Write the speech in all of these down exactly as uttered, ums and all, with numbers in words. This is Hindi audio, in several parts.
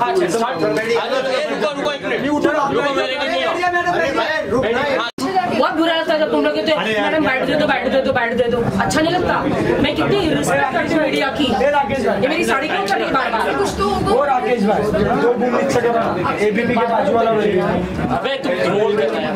बहुत बुरा लगता है जब तुम लोग कहते हो मैडम बैठ दे दो बैठ दे दो बैठ दे दो, अच्छा नहीं लगता। मैं कितनी रिस्पेक्ट करती हूँ मीडिया की। ये मेरी साड़ी क्यों चल रही बार बार? कुछ तो वो राकेश भाई दो मिनट से एबीपी के बाजू वाला अबे तुम ट्रोल कर रहे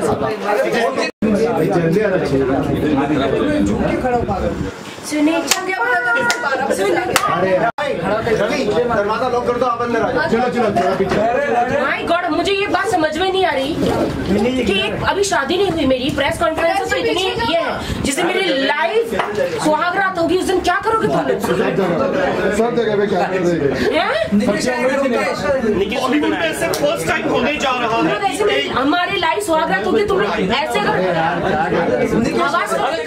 दरवाजा लॉक कर दो, आप अंदर आ जाओ। चलो चलो माय गॉड, मुझे ये बात समझ में नहीं आ रही कि एक अभी शादी नहीं हुई मेरी, प्रेस कॉन्फ्रेंस तो इतनी ये है जिससे मेरी लाइफ सुहागरात होगी, उस दिन क्या करोगे तुम लोग? सब जगह पे क्या कर देंगे? फर्स्ट टाइम होने जा रहा है हमारी लाइफ सुहागरात होगी, तुम लोग ऐसे आवाज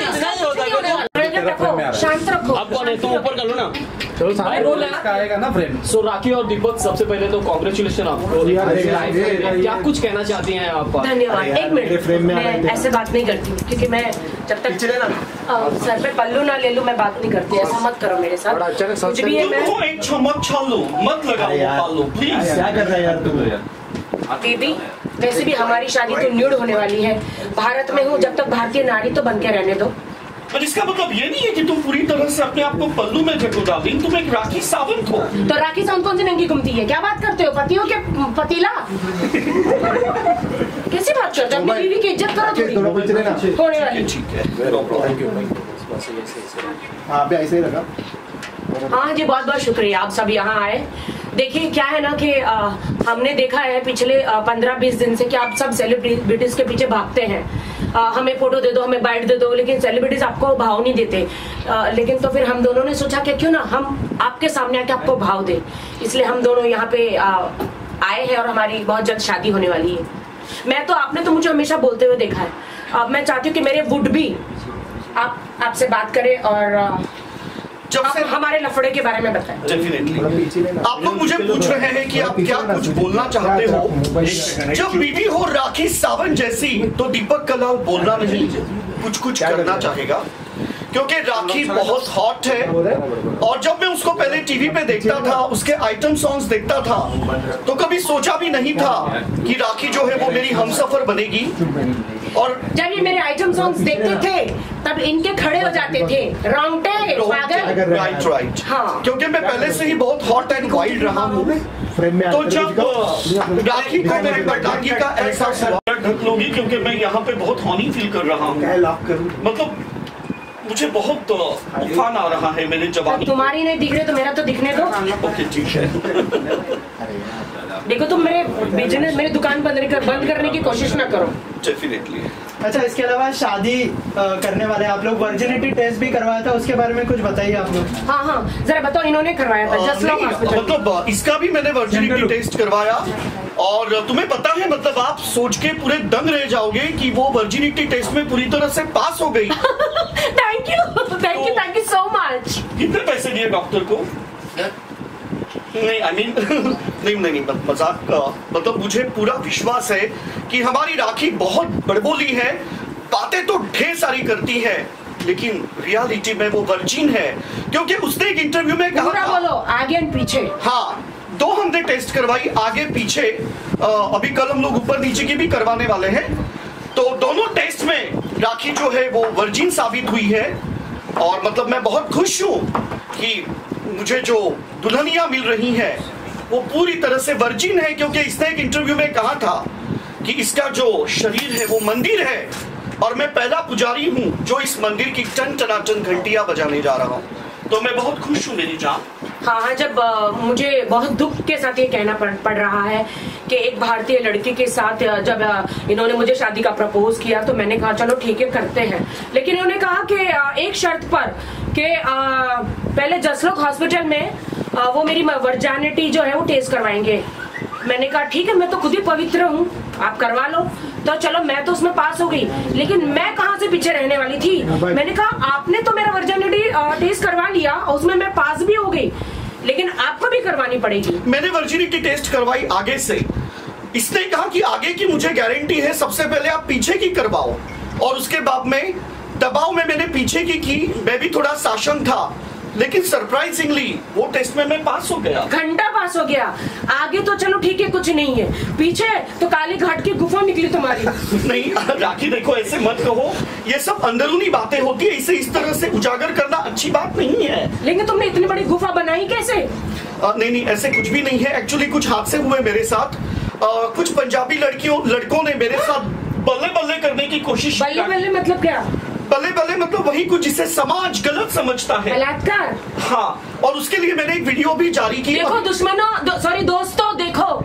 रखो, शांत रखो। आप कौन है? तुम ऊपर कर लो ना। चलो सारे रोल आएगा ना फ्रेम। सो राखी और दीपक, सबसे पहले तो कॉन्ग्रेचुलेशन आपको। क्या कुछ कहना चाहती हैं आप? धन्यवाद। एक मिनट, मैं ऐसे बात नहीं करती हूँ क्योंकि मैं जब तक सर पे पल्लू ना ले लूँ मैं बात नहीं करती। ऐसा मत करो मेरे साथ। कुछ भी है, मैं एक चमक छालो मत लगाओ प्लीज। क्या कर रहा है यार तू? दीदी वैसे भी हमारी शादी तो न्यूड होने वाली है। भारत में हूँ, जब तक भारतीय नारी तो बन के रहने दो। पर इसका मतलब ये नहीं है कि तुम पूरी तरह से अपने आप को पल्लू में ढको डाली, तुम एक राखी सावंत हो। तो राखी सावंत कौन सी नंगी घूमती है? क्या बात करते हो? पति हो के पतीला? कैसी बात करते हो? अपनी बीवी की इज्जत करो थोड़ी। होने वाली। ठीक है, हाँ ऐसे ही रखा। हाँ जी, बहुत बहुत शुक्रिया आप सब यहाँ आए। देखिए क्या है ना कि आ, हमने देखा है पिछले पंद्रह बीस दिन से कि आप सब सेलिब्रिटीज के पीछे भागते हैं। आ, हमें फोटो दे दो, हमें बाइट दे दो, लेकिन सेलिब्रिटीज आपको भाव नहीं देते। आ, लेकिन तो फिर हम दोनों ने सोचा कि क्यों ना हम आपके सामने आके आपको भाव दें, इसलिए हम दोनों यहाँ पे आ, आए हैं और हमारी बहुत जल्द शादी होने वाली है। मैं तो आपने तो मुझे हमेशा बोलते हुए देखा है। अब मैं चाहती हूँ कि मेरे वुड भी आप आपसे बात करें और जब से हमारे लफड़े के बारे में बताएं। डेफिनेटली आप लोग मुझे पूछ रहे हैं कि आप क्या कुछ बोलना चाहते हो। जब बीवी हो राखी सावंत जैसी तो दीपक कलाल बोलना नहीं, कुछ कुछ करना चाहेगा क्योंकि राखी बहुत हॉट है। और जब मैं उसको पहले टीवी पे देखता था, उसके आइटम सॉन्ग्स देखता था, तो कभी सोचा भी नहीं था कि राखी जो है वो मेरी हमसफर बनेगी। और जब ये मेरे आइटम सॉन्ग्स देखते थे तब इनके खड़े हो जाते थे रोंगटे पागल। राइट राइट हाँ, क्योंकि मैं पहले से ही बहुत हॉट एंड वाइल्ड रहा हूँ। तो जब राखी को मेरे पटाखी का ऐसा ढक लोगी क्योंकि मैं यहाँ पे बहुत हॉनी फील कर रहा हूँ। मतलब मुझे बहुत उफान आ रहा है मेरे जवानी। तुम्हारी नहीं दिख रहे तो मेरा तो दिखने दो। ओके ठीक है। देखो तुम मेरे बिजनेस मेरी दुकान बंद कर, बंद करने की कोशिश ना करो। डेफिनेटली। अच्छा, इसके अलावा शादी करने वाले आप लोग वर्जिनिटी टेस्ट भी करवाया था, उसके बारे में कुछ बताइए आप लोग। हाँ हाँ जरा बताओ। इन्होंने करवाया था जस्ट लॉक हॉस्पिटल। मतलब इसका भी मैंने वर्जिनिटी टेस्ट करवाया और तुम्हें पता है मतलब आप सोच के पूरे दंग रह जाओगे कि वो वर्जिनिटी टेस्ट में पूरी तरह से पास हो गई। Thank you thank you thank you so much. कितने पैसे दिए डॉक्टर को? नहीं आई मीन नहीं नहीं मजाक का मतलब मुझे पूरा विश्वास है कि हमारी राखी बहुत बड़बोली है, बातें तो ढेर सारी करती है, लेकिन रियलिटी में वो वर्जिन है। क्योंकि उसने एक इंटरव्यू में कहा था, बोलो आगे और पीछे। हाँ, दो हमने टेस्ट करवाई आगे पीछे। आ, अभी कल हम लोग ऊपर नीचे की भी करवाने वाले हैं। तो दोनों टेस्ट में राखी जो है वो वर्जिन साबित हुई है। और मतलब मैं बहुत खुश हूँ कि मुझे जो दुल्हनियां मिल रही हैं वो पूरी तरह से वर्जिन है। क्योंकि इसने एक इंटरव्यू में कहा था कि इसका जो शरीर है वो मंदिर है और मैं पहला पुजारी हूँ जो इस मंदिर की टन टनाटन घंटियां बजाने जा रहा हूँ। तो मैं बहुत खुश हूँ मेरी जान। हाँ हाँ जब आ, मुझे बहुत दुख के साथ ये कहना पड़, पड़ रहा है कि एक भारतीय लड़की के साथ जब आ, इन्होंने मुझे शादी का प्रपोज किया तो मैंने कहा चलो ठीक है करते हैं। लेकिन इन्होंने कहा कि आ, एक शर्त पर कि पहले जसलोक हॉस्पिटल में आ, वो मेरी वर्जिनिटी जो है वो टेस्ट करवाएंगे। मैंने कहा ठीक है मैं तो खुद ही पवित्र हूँ, आप करवा लो। तो चलो मैं तो उसमें पास हो गई, लेकिन मैं कहाँ से पीछे रहने वाली थी। मैंने कहा आपने तो मेरा वर्जिनिटी टेस्ट करवा लिया, उसमें मैं पास भी हो गई, लेकिन आपको भी करवानी पड़ेगी। मैंने वर्जिनिटी टेस्ट करवाई आगे से। इसने कहा कि आगे की मुझे गारंटी है, सबसे पहले आप पीछे की करवाओ। और उसके बाद में दबाव में मैंने पीछे की की। मैं भी थोड़ा शासन था लेकिन सरप्राइजिंगली वो टेस्ट में मैं पास हो गया। घंटा पास हो गया, आगे तो चलो ठीक है कुछ नहीं है, पीछे तो काली घाट की गुफा निकली तुम्हारी। नहीं राखी देखो ऐसे मत कहो, ये सब अंदरूनी बातें होती है, इसे इस तरह से उजागर करना अच्छी बात नहीं है। लेकिन तुमने इतनी बड़ी गुफा बनाई कैसे? आ, नहीं नहीं ऐसे कुछ भी नहीं है, एक्चुअली कुछ हादसे हुए मेरे साथ। आ, कुछ पंजाबी लड़कियों लड़कों ने मेरे साथ बल्ले बल्ले करने की कोशिश। बल्ले बल्ले मतलब क्या? बल्ले बल्ले मतलब वही कुछ जिसे समाज गलत समझता है, बलात्कार। हाँ, और उसके लिए मैंने एक वीडियो भी जारी की। देखो दुश्मनों, दो, सॉरी दोस्तों, देखो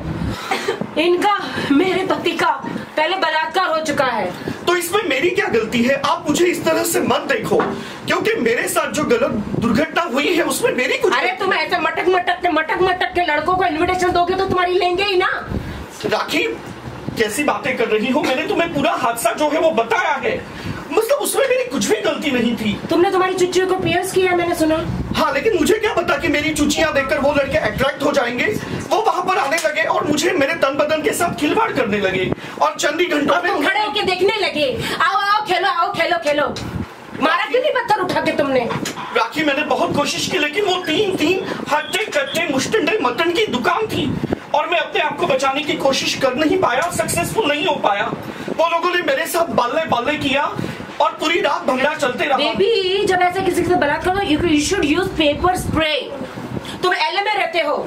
इनका मेरे पति का पहले बलात्कार हो चुका है, तो इसमें मेरी क्या गलती है? आप मुझे इस तरह से मत देखो, क्योंकि मेरे साथ जो गलत दुर्घटना हुई है उसमें मेरी कुछ। अरे तुम ऐसे मटक मटक के मटक मटक के लड़कों को इनविटेशन दोगे तो तुम्हारी लेंगे ही ना। राखी कैसी बातें कर रही हो? मैंने तुम्हें पूरा हादसा जो है वो बताया है, मतलब उसमें मेरी कुछ भी गलती नहीं थी। तुमने तुम्हारी चुच्चियों को पियर्स किया मैंने सुना। हाँ, लेकिन मुझे क्या पता कि मेरी चुचियां देखकर वो लड़के अट्रैक्ट हो जाएंगे, वो वहां पर आने लगे और मुझे मेरे तन बदन के साथ खिलवाड़ करने लगे और चंद ही घंटों में तुम खड़े होके देखने लगे। आओ आओ खेलो, आओ खेलो खेलो। मारा क्यों नहीं पत्थर उठा के तुमने? राखी मैंने बहुत कोशिश की, लेकिन वो तीन तीन हट्टे कट्टे मुस्टंडे मटन की दुकान थी और मैं अपने आप को बचाने की कोशिश कर नहीं पाया, सक्सेसफुल नहीं हो पाया। वो लोगों ने मेरे साथ बाले बाले किया और पूरी रात भंगड़ा चलते रहा। बेबी जब ऐसे किसी के साथ बलात्कार करो, you should use pepper spray. तुम एल में रहते हो।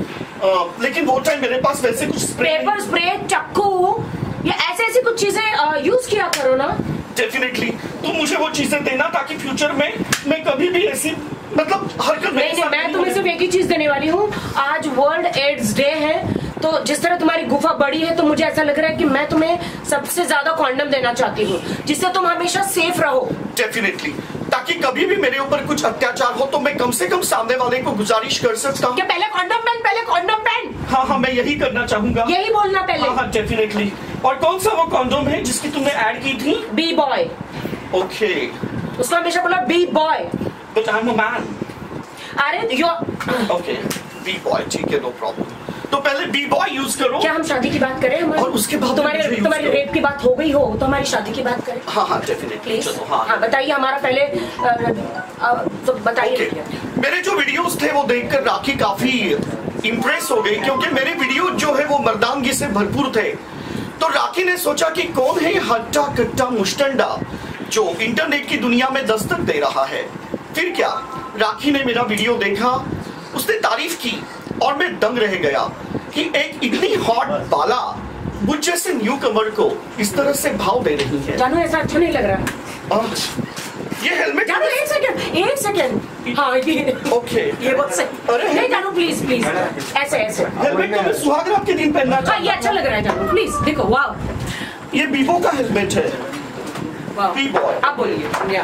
आ, लेकिन वो टाइम मेरे पास वैसे कुछ स्प्रे, पेपर स्प्रे, चक्कू या ऐसे ऐसी कुछ चीजें यूज किया करो ना। डेफिनेटली तुम मुझे वो चीजें देना ताकि फ्यूचर में मैं कभी भी ऐसी मतलब हरकत नहीं नहीं, मैं तुम्हें सिर्फ एक ही चीज देने वाली हूँ। आज वर्ल्ड एड्स डे है, तो जिस तरह तुम्हारी गुफा बड़ी है तो मुझे ऐसा लग रहा है कि मैं तुम्हें सबसे ज्यादा कॉन्डम देना चाहती हूँ, जिससे तुम हमेशा सेफ रहो। डेफिनेटली, ताकि कभी भी मेरे ऊपर कुछ अत्याचार हो तो मैं कम से कम सामने वाले को गुजारिश कर सकता हूँ। क्या पहले कॉन्डम पहन, पहले कॉन्डम पहन। हाँ हाँ, मैं यही करना चाहूंगा। यही बोलना पहले। हाँ हाँ डेफिनेटली। और कौन सा वो कॉन्डोम है जिसकी तुमने ऐड की थी? B boy. ओके, उसको हमेशा बोला B boy. But I am a man. अरे यो ओके, बी बॉय, ठीक है, नो प्रॉब्लम। तो पहले बी बॉय यूज करो। क्या हम शादी की बात करें? और उसके बाद तुम्हारे मुझे use तुम्हारी करो। रेप की बात हो गई हो तो हमारी शादी की बात करें। हाँ हाँ डेफिनेटली, प्लीज। चलो। हाँ हाँ बताइए, हमारा पहले अ, अ, तो बताइए। Okay. मेरे जो वीडियोस थे वो देखकर राखी काफी इम्प्रेस हो गई, क्योंकि मेरे वीडियो जो है वो मर्दानगी से भरपूर थे। तो राखी ने सोचा कि कौन है हट्टा कट्टा मुस्टंडा जो इंटरनेट की दुनिया में दस्तक दे रहा है। फिर क्या, राखी ने मेरा वीडियो देखा, उसने तारीफ की और मैं दंग रह गया कि एक इतनी हॉट बाला मुझ जैसे न्यू कमर को इस तरह से भाव दे रही है। जानू ऐसा अच्छा नहीं लग रहा। आह, ये हेलमेट। जानू एक सेकंड, एक सेकंड। हाँ ये ओके, ये बहुत सही। अरे नहीं जानू प्लीज प्लीज, ऐसे ऐसे। हेलमेट तो मैं सुहाग रात के दिन पहनना हाँ चाहता ये अच्छा लग रहा है जानू, प्लीज देखो। वाह, हूं। ये बीबो का हेलमेट है। वाह। B boy. आप बोलिए।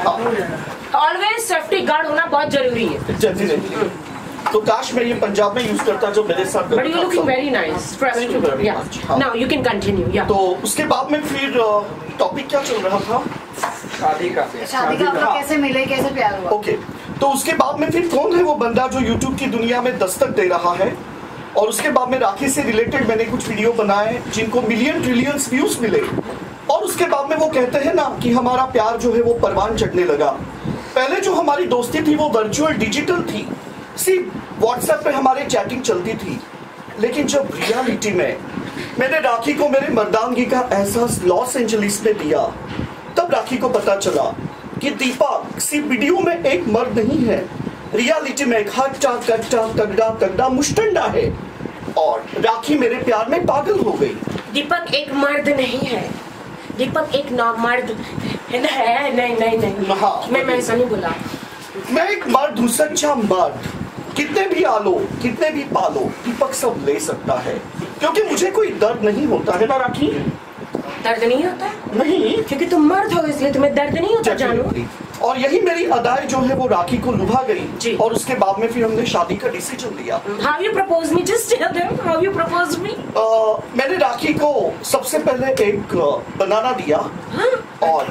ऑलवेज सेफ्टी गार्ड होना बहुत जरूरी है। डेफिनेटली। तो काश मैं ये पंजाब में यूज करता जो मेरे साथ but you looking very nice. Thank you very much. हाँ। Now you can continue. या तो उसके बाद में फिर टॉपिक क्या चल रहा था? शादी का शादी का आपको कैसे मिले, कैसे प्यार हुआ? ओके, तो उसके बाद में फिर कौन है वो बंदा जो यूट्यूब की दुनिया में दस्तक दे रहा है, और उसके बाद में राखी से रिलेटेड मैंने कुछ वीडियो बनाए जिनको मिलियन ट्रिलियंस व्यूज मिले, और उसके बाद में वो कहते हैं ना कि हमारा प्यार जो है वो परवान चढ़ने लगा। पहले जो हमारी दोस्ती थी वो वर्चुअल डिजिटल थी, सिर्फ व्हाट्सएप पे हमारी चैटिंग चलती थी, लेकिन जब रियलिटी में मैंने राखी को मेरे मर्दानगी का एहसास लॉस एंजलिस में दिया, तब राखी को पता चला कि दीपक सिर्फ वीडियो में एक मर्द नहीं है, रियलिटी में एक हट्टा कट्टा तगड़ा तगड़ा मुस्टंडा है। और राखी मेरे प्यार में पागल हो गई। दीपक एक मर्द नहीं है, दीपक एक नामर्द है। नहीं नहीं नहीं, हाँ। मैं मैं ऐसा नहीं बोला। मैं एक मर्द हूँ, सच्चा मर्द। कितने भी आलो, कितने भी पालो, दीपक सब ले सकता है, क्योंकि मुझे कोई दर्द नहीं होता है ना राखी। दर्द नहीं होता नहीं, क्योंकि तुम मर्द हो इसलिए तुम्हें दर्द नहीं होता जानू। और यही मेरी अदाएं जो है वो राखी को लुभा जी। गई, और उसके बाद में फिर हमने शादी का डिसीजन लिया। How you propose me? Just tell them how you propose me. आ, मैंने राखी को सबसे पहले एक बनाना दिया, और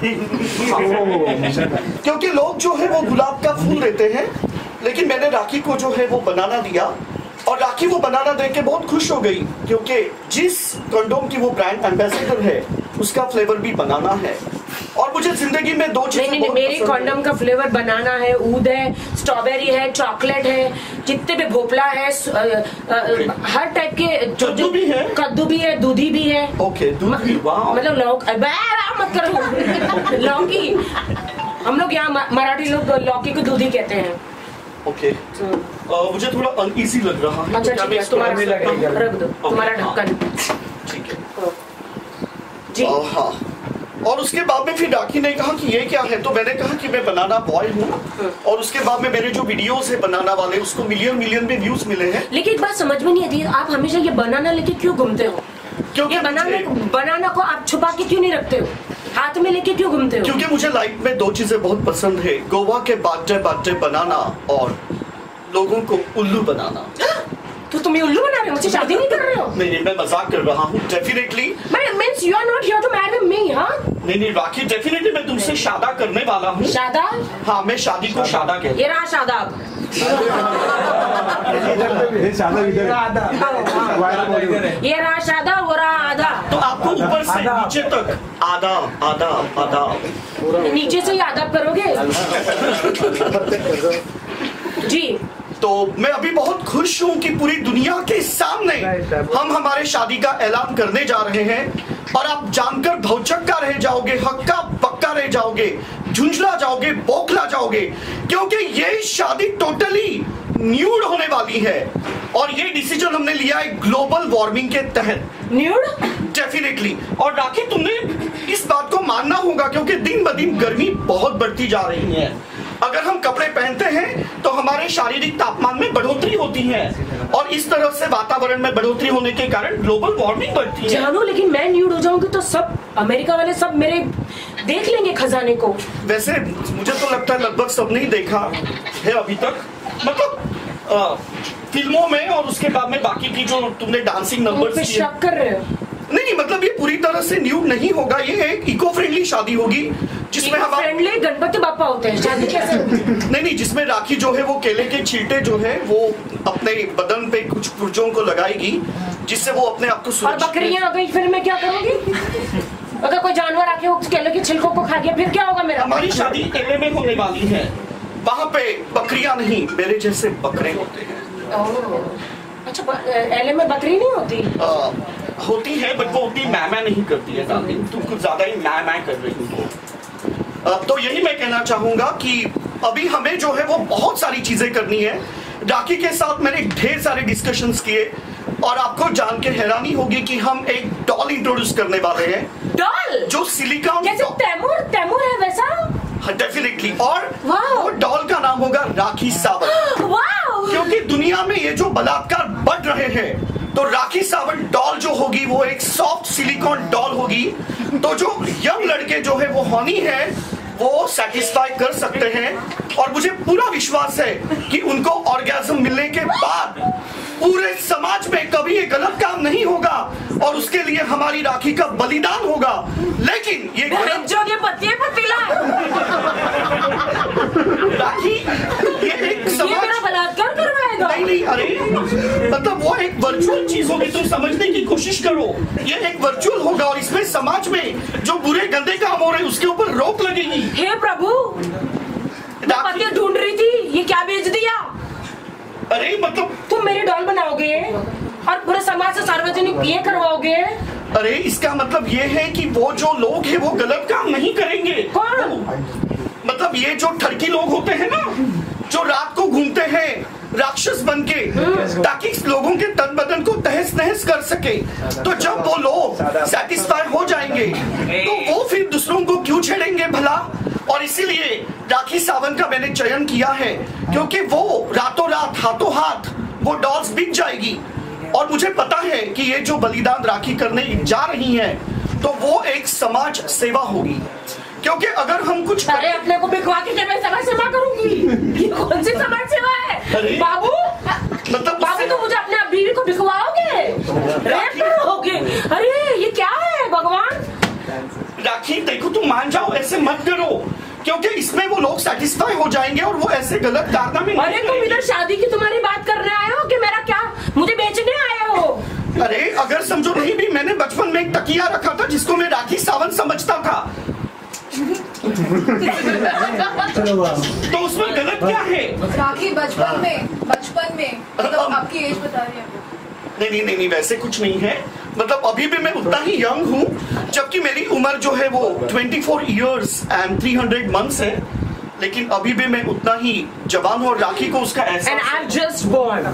क्योंकि लोग जो है वो गुलाब का फूल देते हैं, लेकिन मैंने राखी को जो है वो बनाना दिया, और राखी वो बनाना देख के बहुत खुश हो गई, क्योंकि जिस कंडोम की वो ब्रांड एम्बेसडर है उसका फ्लेवर भी बनाना है। और मुझे मुझे जिंदगी में दो चीजें नहीं नहीं मेरी कॉन्डम का फ्लेवर बनाना है, ऊद है, स्ट्रॉबेरी है, चॉकलेट है, जितने भी भोपला है, आ, आ, हर टाइप के कद्दू भी है, कद्दू भी है, दूधी भी है। ओके दूधी, वाह। मतलब लौक मत करो लौकी, हम लोग यहाँ मराठी लोग लौकी को दूधी कहते हैं। ओके मुझे थोड़ा अनईजी लग रहा है। अच्छा ठीक है, तुम्हारा रख दो तुम्हारा ढक्कन। ठीक है जी हाँ। और उसके बाद में फिर राखी ने कहा कि ये क्या है, तो मैंने कहा कि मैं बनाना बॉय हूँ। और उसके बाद में मेरे जो वीडियोस है बनाना वाले, उसको मिलियन मिलियन में व्यूज मिले हैं। लेकिन एक बात समझ में नहीं आती, आप हमेशा ये बनाना लेके क्यों घूमते हो? क्योंकि ये बनाना बनाना को आप छुपा के क्यों नहीं रखते हो, हाथ में लेके क्यों घूमते हो? क्योंकि मुझे लाइफ में दो चीजें बहुत पसंद है, गोवा के बाटे बाटे बनाना और लोगों को उल्लू बनाना। तो तुम ये उल्लू बना रहे हो, मुझे शादी नहीं कर रहे हो? नहीं नहीं मैं मजाक कर रहा हूँ। Definitely means you are not here to marry me. हाँ नहीं नहीं राखी, डेफिनेटली मैं तुमसे शादा करने वाला हूँ। शादा? हाँ मैं शादी को शादा कहता हूँ। ये रहा शादाब। ये रहा शादा, वो रहा आधा। तो आपको ऊपर से नीचे तक आधा आधा आधा, नीचे से ही आदाब करोगे जी। तो मैं अभी बहुत खुश हूँ कि पूरी दुनिया के सामने हम हमारे शादी का ऐलान करने जा रहे हैं। और आप जानकर भौचक्का रह जाओगे, हक्का पक्का रह जाओगे, झुंझला जाओगे, बौखला जाओगे, क्योंकि ये शादी टोटली न्यूड होने वाली है। और ये डिसीजन हमने लिया है ग्लोबल वार्मिंग के तहत। न्यूड? डेफिनेटली। और राखी तुमने इस बात को मानना होगा, क्योंकि दिन ब दिन गर्मी बहुत बढ़ती जा रही है। अगर हम कपड़े पहनते हैं तो हमारे शारीरिक तापमान में बढ़ोतरी होती है, और इस तरह से वातावरण में बढ़ोतरी होने के कारण ग्लोबल वार्मिंग बढ़ती है। जानो, लेकिन मैं न्यूड हो जाऊंगी तो सब अमेरिका वाले सब मेरे देख लेंगे खजाने को। वैसे मुझे तो लगता है लगभग सबने ही देखा है अभी तक, मतलब आ, फिल्मों में, और उसके बाद में बाकी की जो तुमने डांसिंग नंबर्स किए। शक कर रहे हो? नहीं नहीं मतलब ये पूरी तरह से न्यूड नहीं होगा, ये एक इको फ्रेंडली शादी होगी जिसमें हम फ्रेंडली गणपति बापा होते हैं, शादी कैसे होती है? नहीं नहीं जिसमें राखी जो है वो केले के छिलटे जो है वो अपने बदन पे कुछ पुर्जों को लगाएगी, जिससे वो अपने आप को। और बकरियां आ गई फिर मैं क्या करूंगी? अगर कोई जानवर आके वो केले के छिलकों को खा गया फिर क्या होगा मेरा? हमारी शादी केले में होने वाली है, वहाँ पे बकरियां नहीं, मेरे जैसे बकरे होते हैं। अच्छा, एले में बकरी नहीं होती? आ, होती है बट वो उतनी मैं मैं नहीं करती है, तुम कुछ ज्यादा ही मैं मैं कर रही हो। तो यही मैं कहना चाहूंगा कि अभी हमें जो है वो बहुत सारी चीजें करनी है। राखी के साथ मैंने ढेर सारे डिस्कशंस किए, और आपको जान के हैरानी होगी कि हम एक डॉल इंट्रोड्यूस करने वाले हैं। डॉल? जो सिलिकॉन, जैसे तैमूर तैमूर है वैसा? डेफिनेटली। और वो डॉल का नाम होगा राखी सावंत। क्योंकि दुनिया में ये जो बलात्कार बढ़ रहे हैं, तो राखी सावंत डॉल जो होगी वो एक सॉफ्ट सिलिकॉन डॉल होगी। तो जो यंग लड़के जो है वो हॉनी है वो सेटिस्फाई कर सकते हैं, और मुझे पूरा विश्वास है कि उनको ऑर्गेज्म मिलने के बाद पूरे समाज में कभी ये गलत काम नहीं होगा, और उसके लिए हमारी राखी का बलिदान होगा। लेकिन ये जोगे पतिये पतीला राखी ये एक समाज, ये मेरा बलात्कार करवाएगा? नहीं नहीं, अरे मतलब वो एक वर्चुअल चीज होगी, तुम समझने की कोशिश करो। ये एक वर्चुअल होगा, और इसमें समाज में जो बुरे गंदे काम हो रहे हैं उसके ऊपर रोक लगेगी। हे प्रभु, मैं पतिया ढूंढ रही थी, ये क्या बेच दिया? अरे मतलब तुम मेरी डॉल बनाओगे और पूरे समाज से सार्वजनिक ये करवाओगे? अरे इसका मतलब ये है कि वो जो लोग हैं वो गलत काम नहीं करेंगे। कौन? मतलब ये जो ठरकी लोग होते हैं ना, जो रात को घूमते हैं राक्षस बन के, ताकि लोगों के तन बदन को तहस नहस कर सके। तो जब वो लोग सेटिस्फाई हो जाएंगे तो वो फिर दूसरों को क्यों छेड़ेंगे भला? और इसीलिए राखी सावंत का मैंने चयन किया है, क्योंकि वो रातों रात हाथों हाथ वो डॉल्स बिक जाएगी। और मुझे पता है कि ये जो बलिदान राखी करने जा रही है तो वो एक समाज सेवा होगी, क्योंकि अगर हम कुछ अरे अपने को बिकवा के जब मैं समाज सेवा करूंगी, ये कौन सी समाज सेवा है बाबू? मतलब बाबू तो मुझे अपने बीवी को बिकवाओगे, रेप करोगे? अरे ये क्या है भगवान? राखी देखो, तुम मान जाओ, ऐसे मत करो, क्योंकि इसमें वो लोग सेटिस्फाई हो जाएंगे और वो ऐसे गलत कारनामे। अरे तुम इधर शादी की तुम्हारी बात करने आए हो कि मेरा क्या मुझे बेचने आए हो? अरे अगर समझो नहीं भी, मैंने बचपन में एक तकिया रखा था जिसको मैं राखी सावंत समझता था। तो उसमें गलत क्या है? राखी बचपन में बचपन में मतलब आपकी एज बता रही है। नहीं नहीं नहीं नहीं वैसे कुछ नहीं है, मतलब अभी भी मैं उतना ही यंग हूँ, जबकि मेरी उम्र जो है वो चौबीस इयर्स एंड तीन सौ मंथ्स है, लेकिन अभी भी मैं उतना ही जवान हूँ और राखी को उसका एंड एहसास I am just born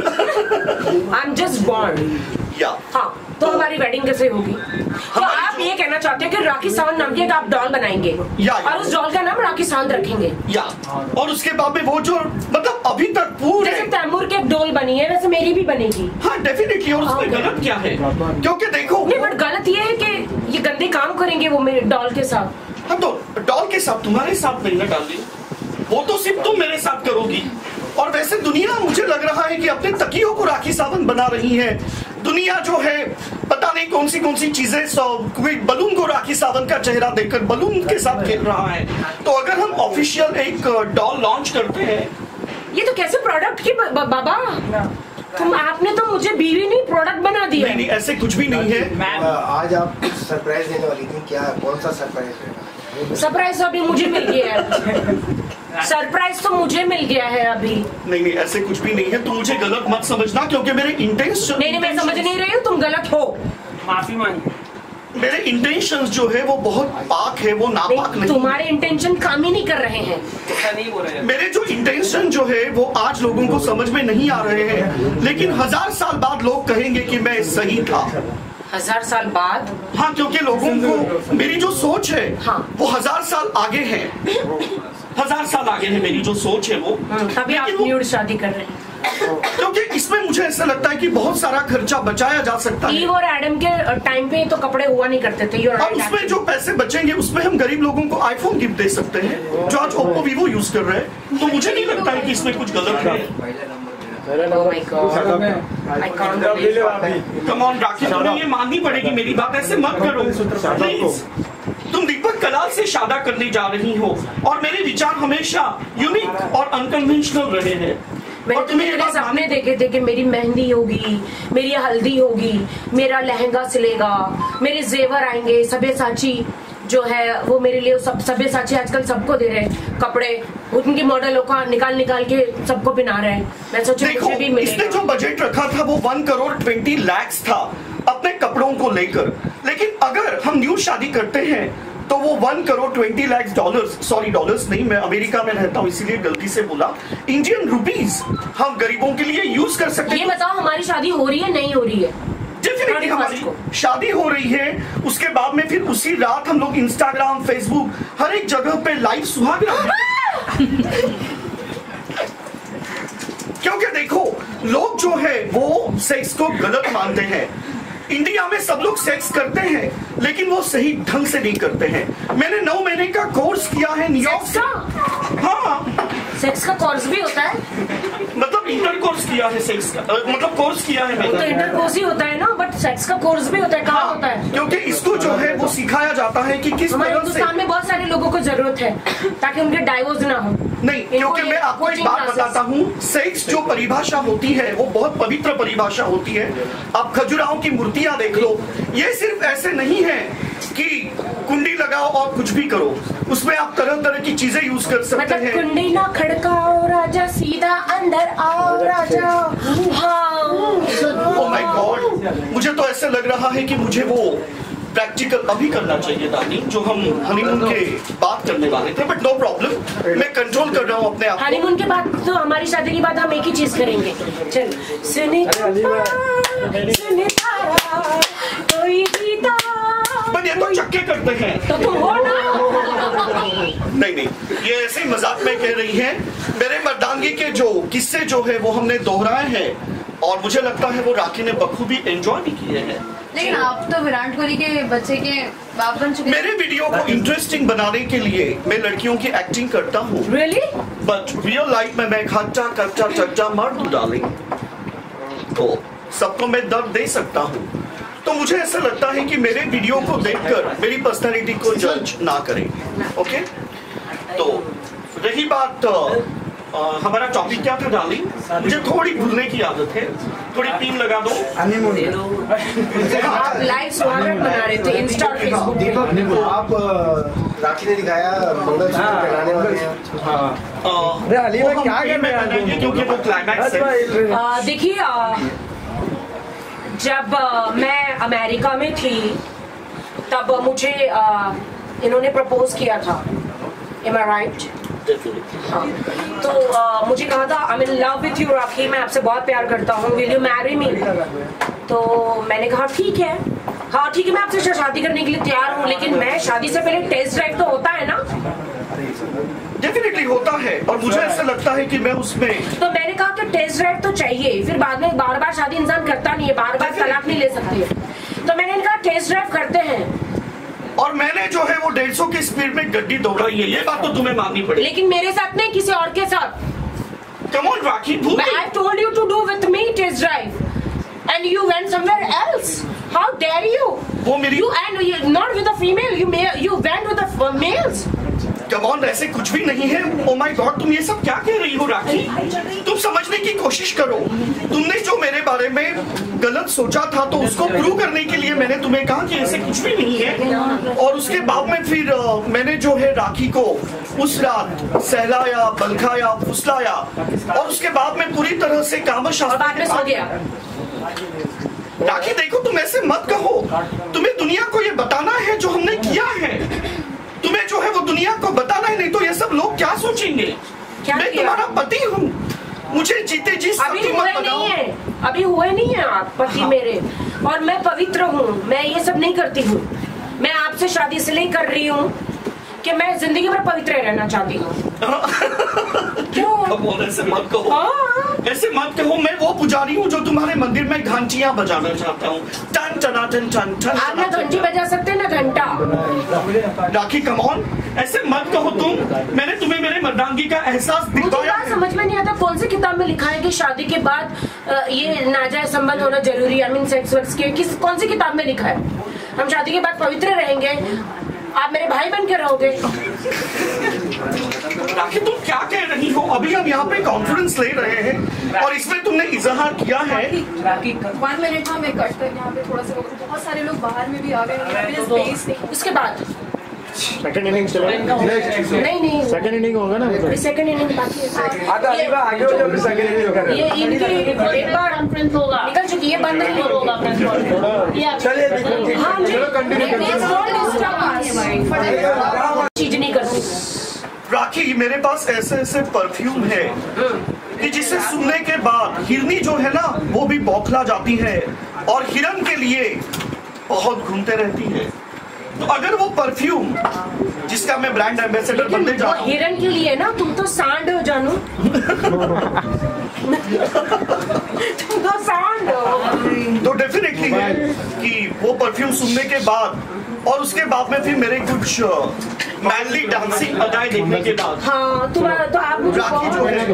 I am just born या हाँ, तो हमारी वेडिंग कैसे होगी? तो आप ये कहना चाहते हैं कि राखी सावंत नाम की एक आप डॉल बनाएंगे या, या। और उस डॉल का नाम राखी सावंत रखेंगे या और उसके बाद में वो जो मतलब अभी तक पूरे जैसे तैमूर की एक डोल बनी है वैसे मेरी भी बनेगी। हाँ डेफिनेटली, और उसमें गलत क्या है? क्योंकि देखो नहीं बट गलत ये है कि ये गंदे काम करेंगे वो मेरे डॉल के साथ। हाँ तो डॉल के साथ, तुम्हारे साथ नहीं ना डाली, वो तो सिर्फ तुम मेरे साथ करोगी। और वैसे दुनिया मुझे लग रहा है कि अपने तकियों को राखी सावंत बना रही है। दुनिया जो है पता नहीं कौन सी कौन सी चीजें, कोई बलून को राखी सावंत का चेहरा देखकर बलून के साथ खेल रहा है। तो अगर हम ऑफिशियल एक डॉल लॉन्च करते हैं, ये तो कैसे प्रोडक्ट की ब- ब- बाबा तुम आपने तो मुझे बीवी नहीं प्रोडक्ट बना दिया। नहीं नहीं ऐसे कुछ भी नहीं है। आज आप कुछ सरप्राइज देने वाली थी, क्या कौन सा सरप्राइज है? सरप्राइज तो अभी मुझे मिल गया है सरप्राइज तो मुझे मिल गया है अभी। नहीं नहीं ऐसे कुछ भी नहीं है, तुम मुझे गलत मत समझना, क्योंकि मेरे इंटेंशन नहीं नहीं मैं समझ नहीं रही हूँ, तुम गलत हो, माफी मांगी। मेरे इंटेंशंस जो है वो बहुत पाक है, वो नापाक नहीं। तुम्हारे इंटेंशन काम ही नहीं कर रहे हैं। ऐसा नहीं बोल रहे। मेरे जो इंटेंशन जो है वो आज लोगों को समझ में नहीं आ रहे हैं, लेकिन हजार साल बाद लोग कहेंगे कि मैं सही था। हजार साल बाद? हाँ, क्योंकि लोगों को मेरी जो सोच है हाँ। वो हजार साल आगे है, हजार साल आगे है मेरी जो सोच है वो। तभी आप लेकिन वो- न्यूड शादी कर रहे हैं। क्योंकि इसमें मुझे ऐसा लगता है कि बहुत सारा खर्चा बचाया जा सकता है। ईव और एडम के टाइम पे तो कपड़े हुआ नहीं करते थे। अब उसमें जो पैसे बचेंगे उसमें हम गरीब लोगों को आईफोन गिफ्ट दे सकते हैं, जो आज ओप्पो वीवो यूज कर रहे हैं। तो मुझे नहीं लगता है कि इसमें कुछ गलत है। Oh my God. I can't believe it. Come on Rakhi, तुम्हें ये माननी पड़ेगी मेरी बात, ऐसे मत करो प्लीज। तुम दीपक कलाल से शादी करने जा रही हो और मेरे विचार हमेशा यूनिक और अनकन्वेंशनल रहे हैं। मैंने और तुम्हें तुम्हें ये इतने बात सपने देखे थे कि मेरी मेहंदी होगी, मेरी हल्दी होगी, मेरा लहंगा सिलेगा, मेरे जेवर आएंगे, सब्यसाची जो है वो मेरे लिए सब सब्यसाची आजकल सबको दे रहे हैं कपड़े, उनके मॉडलों का निकाल निकाल के सबको पहना रहे हैं। मैं सोचू देखो, मुझे भी इसने मिलेगा। जो बजट रखा था वो वन करोड़ ट्वेंटी लैक्स था अपने कपड़ों को लेकर, लेकिन अगर हम न्यू शादी करते हैं तो वो one crore twenty lakhs dollars, sorry dollars नहीं, मैं अमेरिका में रहता हूँ इसीलिए गलती से बोला, इंडियन रुपीस हम गरीबों के लिए यूज कर सकते ये हैं। बताओ हमारी शादी हो रही है नहीं हो रही है? डेफिनेटली हमारी शादी हो रही है, उसके बाद में फिर उसी रात हम लोग इंस्टाग्राम, फेसबुक, हर एक जगह पे लाइव सुहाग रात। क्योंकि देखो लोग जो है वो सेक्स को गलत मानते हैं। इंडिया में सब लोग सेक्स करते हैं लेकिन वो सही ढंग से नहीं करते हैं। मैंने नौ महीने का कोर्स किया है न्यूयॉर्क सेक्स से। का हाँ, सेक्स का कोर्स भी होता है? मतलब इंटर कोर्स किया है सेक्स का, अ, मतलब कोर्स किया है तो मैंने। इंटर कोर्स ही होता है ना, बट सेक्स का कोर्स भी होता है। कहाँ होता है? क्योंकि इसको जो है वो सिखाया जाता है कि किस हमारे तरह से हिंदुस्तान में बहुत सारे लोगों को जरूरत है ताकि उनके डाइवोर्स ना हो। नहीं, क्योंकि मैं आपको एक बात बताता हूँ, सेक्स जो परिभाषा होती है वो बहुत पवित्र परिभाषा होती है। आप खजुराहो की मूर्तियां देख लो, ये सिर्फ ऐसे नहीं है कि कुंडी लगाओ और कुछ भी करो, उसमें आप तरह तरह की चीजें यूज कर सकते मतलब हैं। कुंडी ना खड़काओ राजा, सीधा अंदर आओ राजा। हाँ। ओह माय गॉड, मुझे तो ऐसे लग रहा है कि मुझे वो प्रैक्टिकल अभी करना चाहिए दानी, जो हम हनीमून के बात करने वाले थे, बट नो प्रॉब्लम, मैं कंट्रोल कर रहा हूँ अपने आप को। हनीमून के बाद तो हमारी शादी के बाद हम एक ही चीज करेंगे। चल सुनी चंपा, सुनी तारा, कोई गीता। पर ये तो चक्के करते हैं। तो तुम हो ना? नहीं नहीं, ये ऐसे ही मजाक में कह रही है। मेरे मर्दानगी के जो किस्से जो है वो हमने दोहराए हैं और मुझे लगता है वो राखी ने बखूबी एंजॉय भी किए हैं। लेकिन आप तो विराट कोहली के बच्चे के बाप बन चुके हैं। मेरे वीडियो को इंटरेस्टिंग बनाने के लिए मैं लड़कियों की एक्टिंग करता हूँ, Really? बट रियल लाइफ में मैं खच्चा कच्चा चच्चा मर्द हूँ डार्लिंग, तो सबको मैं दर्द दे सकता हूँ। तो मुझे ऐसा लगता है कि मेरे वीडियो को देखकर मेरी पर्सनालिटी को जज ना करें। ओके, तो रही बात आ, हमारा टॉपिक क्या था डार्लिंग? मुझे थोड़ी भूलने की आदत है, थोड़ी पीन लगा दो। आप लाइव स्वागत बना रहे थे इंस्टा और फेसबुक पे। दीपक आप राखी ने दिखाया मंगलसूत्र पहनाने वाले हैं। अरे हलीमा क्या कर रहे हैं क्योंकि वो क्लाइमैक्स है। आ, देखिए आ, जब आ, मैं अमेरिका में थी तब मुझे आ, इन्होंने प्रपोज किया था। Am I right? हाँ, तो आ, मुझे कहा था I'm in love with you राखी, मैं आपसे बहुत प्यार करता हूँ, will you marry me? तो मैंने कहा ठीक है, हाँ ठीक है, मैं आपसे शादी करने के लिए तैयार हूँ, लेकिन मैं शादी से पहले टेस्ट ड्राइव तो होता है ना। डेफिनेटली होता है और मुझे ऐसा लगता है कि मैं उसमें, तो मैंने कहा कि टेस्ट ड्राइव तो चाहिए, फिर बाद में बार बार शादी इंसान करता नहीं है, बार बार तलाक नहीं ले सकती है, तो मैंने कहा टेस्ट ड्राइव करते हैं। और मैंने जो है वो डेढ़ सौ की स्पीड में गड्डी दौड़ाई है, ये बात तो तुम्हें माननी पड़ेगी। लेकिन मेरे साथ नहीं, किसी और के साथ। Come on राखी, भूल I told you to do with me test drive and you went somewhere else. How dare you? वो मेरी You and you not with a female, you ma- you went with the males. Come on, ऐसे कुछ भी नहीं है। Oh my God, तुम ये सब क्या कह रही हो राखी? तुम समझने की कोशिश करो। तुमने जो मेरे बारे में गलत सोचा था तो उसको प्रूव करने के लिए मैंने तुम्हें कहा कि ऐसे कुछ भी नहीं है। और उसके बाद में फिर uh, मैंने जो है राखी को उस रात सहलाया, बलखाया, फुसलाया और उसके बाद में पूरी तरह से कामशास्त्र बाद में सो गया। राखी देखो, तुम ऐसे मत कहो। तुम्हें दुनिया को ये बताना है जो हमने किया है। तुम्हें जो है वो दुनिया को बताना ही, नहीं तो ये सब लोग क्या सोचेंगे? क्या मैं किया? तुम्हारा पति हूँ, मुझे जीते जी अभी सती हुए मत बनाओ। नहीं है, अभी हुए नहीं है आप पति हाँ। मेरे, और मैं पवित्र हूँ, मैं ये सब नहीं करती हूँ। मैं आपसे शादी इसलिए कर रही हूँ कि मैं जिंदगी भर पवित्र रहना चाहती हूँ। क्यों? ऐसे मत कहो, हाँ। ऐसे मत कहो। मैं वो पुजारी हूँ जो तुम्हारे मंदिर में घंटियां बजाना चाहता हूँ। टन टना टन टन टन। आप ना घंटी बजा सकते हैं ना घंटा। राखी कम ऑन, ऐसे मत कहो तुम। मैंने तुम्हें मेरे मर्दांगी का एहसास मुझे दिखाया बात है। समझ में नहीं आता कौन सी किताब में लिखा है कि शादी के बाद अ, ये नाजायज संबंध होना जरूरी है। आई मीन सेक्स वर्क्स के किस कौन सी किताब में लिखा है? हम शादी के बाद पवित्र रहेंगे, आप मेरे भाई बन के रहोगे। राखी तुम क्या कह रही हो? अभी हम यहाँ पे कॉन्फ्रेंस ले रहे हैं और इसमें तुमने इजहार किया है। वन मिनट हम एक करते हैं यहाँ पे थोड़ा सा, बहुत सारे लोग बाहर में भी आ गए हैं, स्पेस नहीं। उसके बाद सेकंड इनिंग चलेगा। नहीं नहीं सेकंड इनिंग होगा ना? सेकंड इनिंग बाकी है। आगे आगे हो जाओ, सेकंड इनिंग होगा। ये इनकी एक बार कॉन्फ्रेंस होगा, निकल चुकी है, बंद नहीं होगा। चलिए हाँ जी, चलो कंटिन्यू चीज नहीं करती। राखी मेरे पास ऐसे ऐसे परफ्यूम है कि जिसे सुनने के बाद हिरनी जो है ना वो भी बौखला जाती है और हिरन के लिए बहुत घूमते रहती है। तो अगर वो परफ्यूम जिसका मैं ब्रांड एम्बेसडर बनने जा रहा हूँ, हिरन के लिए ना, तुम तो सांड हो जानू। तुम तो सांड हो। तो डेफिनेटली है कि वो परफ्यूम सुनने के बाद और उसके बाद में फिर मेरे कुछ मैनली डांसिंग अदाएं देखने के बाद, हाँ तुम्हारा तो आप मुझे राखी जो है